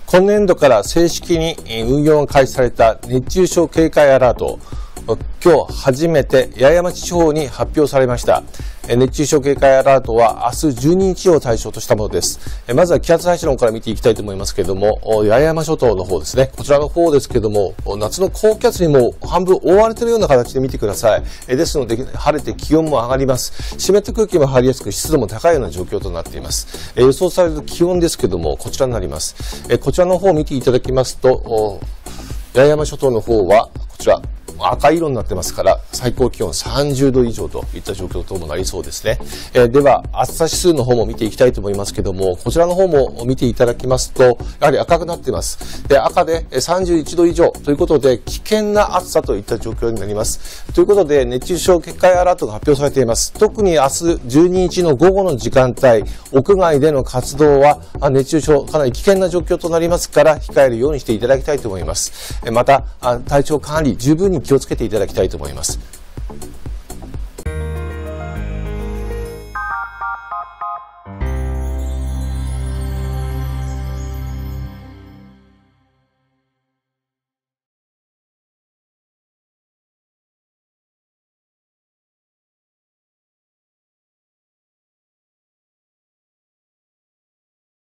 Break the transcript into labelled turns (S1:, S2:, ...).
S1: 今年度から正式に運用が開始された熱中症警戒アラート、今日初めて八重山地方に発表されました。熱中症警戒アラートは明日12日を対象としたものです。まずは気圧配置論から見ていきたいと思いますけれども、八重山諸島の方ですね。こちらの方ですけれども、夏の高気圧にも半分覆われているような形で見てください。ですので、晴れて気温も上がります。湿った空気も入りやすく、湿度も高いような状況となっています。予想される気温ですけれども、こちらになります。こちらの方を見ていただきますと、八重山諸島の方は、こちら、赤色になってますから、最高気温30度以上といった状況ともなりそうですね。では、暑さ指数の方も見ていきたいと思いますけども、こちらの方も見ていただきますと、やはり赤くなっています。で、赤で31度以上ということで、危険な暑さといった状況になります。ということで、熱中症警戒アラートが発表されています。特に明日12日の午後の時間帯、屋外での活動は、熱中症かなり危険な状況となりますから、控えるようにしていただきたいと思います。また、体調管理、十分に気をつけていただきたいと思います。